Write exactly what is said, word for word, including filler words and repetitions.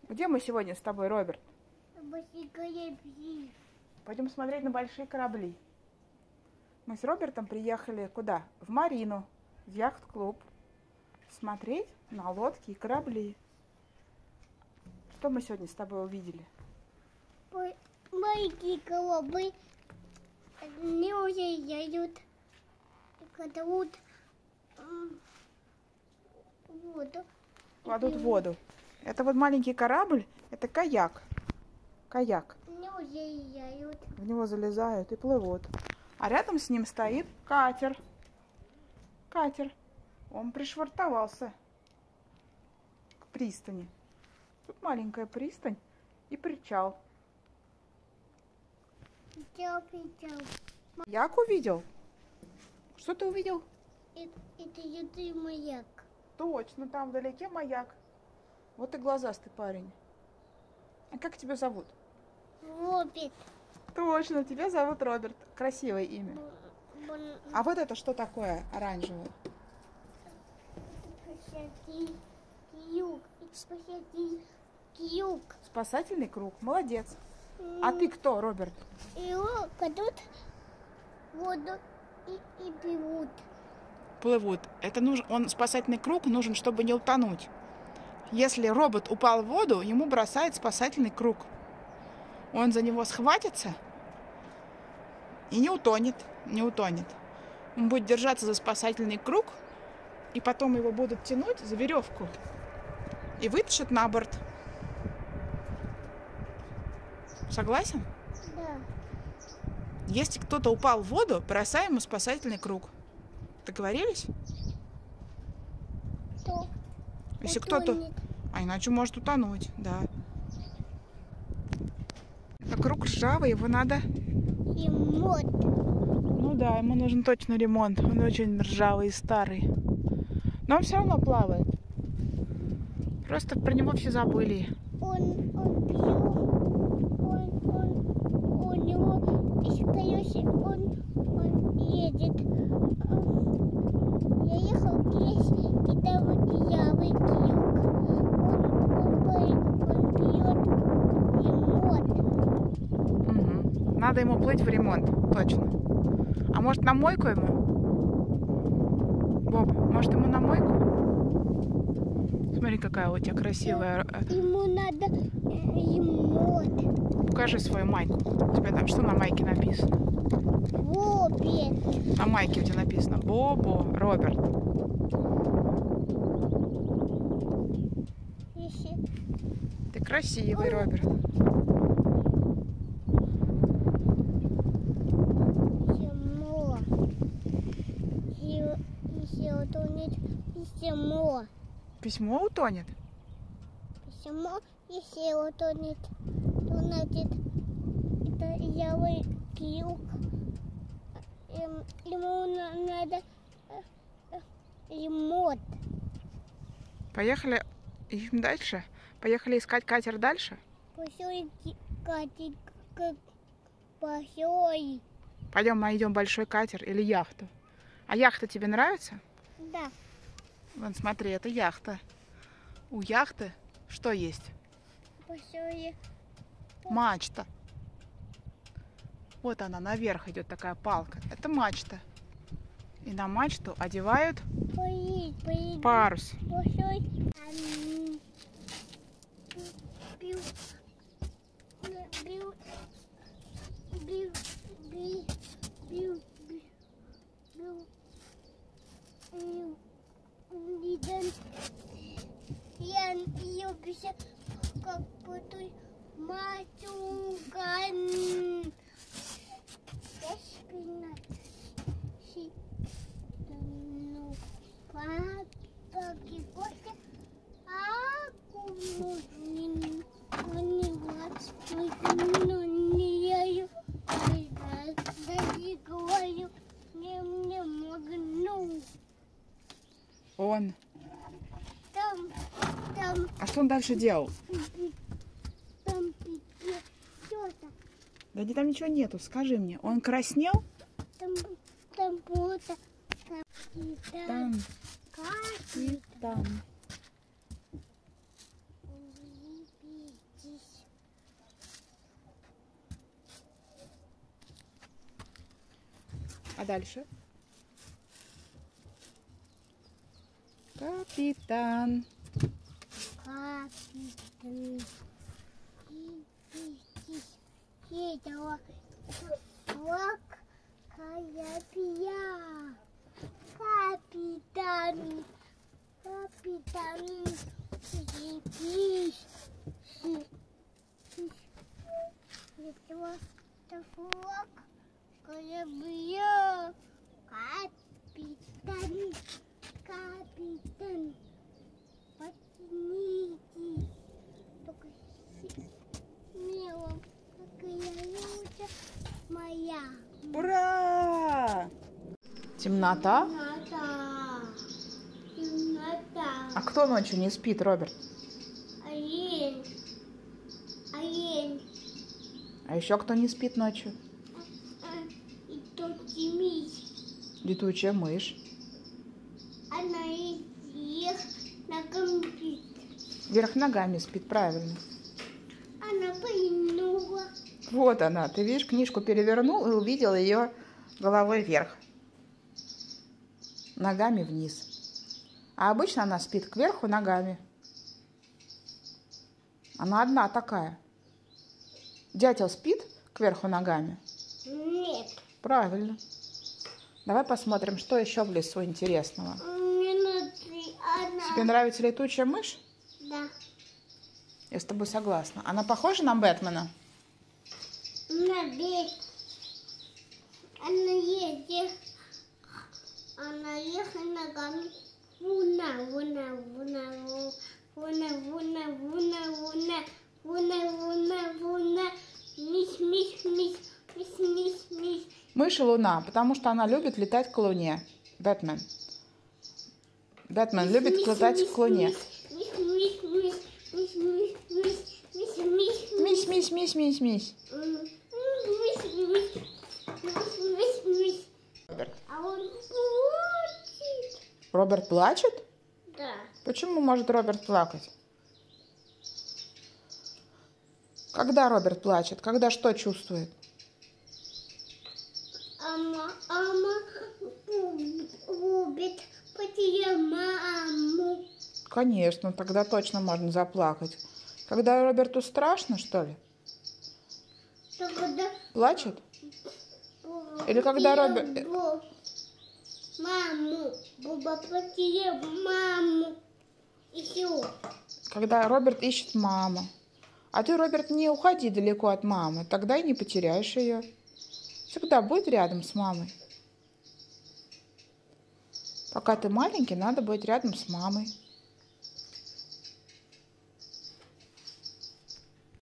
Где мы сегодня с тобой, Роберт? Большие корабли. Пойдем смотреть на большие корабли. Мы с Робертом приехали куда? В Марину, в яхт-клуб. Смотреть на лодки и корабли. Что мы сегодня с тобой увидели? Маленькие корабли. Они уезжают. Кладут воду. Кладут в воду. Это вот маленький корабль, это каяк. Каяк. Они уезжают. В него залезают и плывут. А рядом с ним стоит катер. Катер. Он пришвартовался к пристани. Тут маленькая пристань и причал. Причал, причал. Маяк увидел? Что ты увидел? Это, это ядый маяк. Точно, там вдалеке маяк. Вот и глазастый парень. А как тебя зовут? Роберт. Точно, тебя зовут Роберт. Красивое имя. А вот это что такое оранжевое? Кьюк. Спасательный круг. Молодец. А ты кто, Роберт? Его кладут воду и, и плывут. Плывут. Это нужен, он спасательный круг нужен, чтобы не утонуть. Если робот упал в воду, ему бросает спасательный круг. Он за него схватится и не утонет, не утонет. Он будет держаться за спасательный круг, и потом его будут тянуть за веревку и вытащат на борт. Согласен? Да. Если кто-то упал в воду, бросаем ему спасательный круг. Договорились? Кто? Если кто-то... А иначе может утонуть, да. Это круг ржавый, его надо... Ремонт. Ну да, ему нужен точно ремонт. Он очень ржавый и старый. Но он все равно плавает. Просто про него все забыли. Он, он пьет. Он, он, у него из колеса, он, он едет. Я ехал здесь, и там ржавый кьюк. Он пьет ремонт. Угу. Надо ему плыть в ремонт, точно. А может на мойку ему? Боб, может ему на мойку? Смотри, какая у тебя красивая. Ему надо ремонт. Покажи свою майку. У тебя там что на майке написано? Роберт. На майке у тебя написано Бобо, Роберт. Если... Ты красивый, Роберт. Письмо. Если, если утонет письмо. Письмо утонет? Письмо, если утонет, то значит это ржавый кьюк. Эм, ему на- надо э, э, ремонт. Поехали идем дальше? Поехали искать катер дальше? Большой катер, как большой. Пойдем, мы идем большой катер или яхту. А яхта тебе нравится? Да. Вон, смотри, это яхта. У яхты что есть? Большой. Мачта. Вот она, наверх идет такая палка. Это мачта. И на мачту одевают Поедет, поедет. парус. Большой. Ам, бил, бил, бил, бил, бил, бил, бил. Лиден, я ее пишу, как потом матюган. Я спина, си, ну, папа, кикося, а кумушнин, они вас ну не я, даже говорю, не не могу. Он. Там, там, А что он дальше делал? там, что-то. Да где там ничего нету, скажи мне. Он краснел? Там, там просто капитан. Там. Капитан. Там. Улыбись. А дальше? Капитан. Капитан. Едала флаг корабля. Капитан. Капитан. Здесь. Едала флаг корабля. Капитан. Капитан. Поднимите. Только смело. Какая луча моя. Ура! Темнота? Темнота. Темнота. А кто ночью не спит, Роберт? Олень. Олень. А еще кто не спит ночью? И тот мись. Летучая мышь. Она их на компьютер. Вверх ногами спит, правильно. Она пойнула. Вот она. Ты видишь, книжку перевернул и увидел ее головой вверх. Ногами вниз. А обычно она спит кверху ногами. Она одна такая. Дятел спит кверху ногами? Нет. Правильно. Давай посмотрим, что еще в лесу интересного. Мне надо она. Тебе нравится летучая мышь? Да. Я с тобой согласна. Она похожа на Бэтмена? На бег. Она едет. Она ехала ногами. Вуна, вуна, вуна, вуна, вуна, вуна, вуна, вуна, вуна, вуна. Мись, мись, мись, мись, мись, мись. Мышь и луна, потому что она любит летать к луне. Бэтмен. Бэтмен любит летать к луне. Мись, мись, мись, мись, мись, мись, мись, мись, Мись, мись, мись, мись, мись. Роберт. А он плачет. Роберт плачет? Да. Почему может Роберт плакать? Когда Роберт плачет? Когда что чувствует? Ама, ама любит потеря маму. Конечно, тогда точно можно заплакать. Когда Роберту страшно, что ли? Тогда Плачет? Или когда Роберт... Маму. Буба потеря маму. И все. Когда Роберт ищет маму. А ты, Роберт, не уходи далеко от мамы, тогда и не потеряешь ее. Всегда будь рядом с мамой. Пока ты маленький, надо быть рядом с мамой.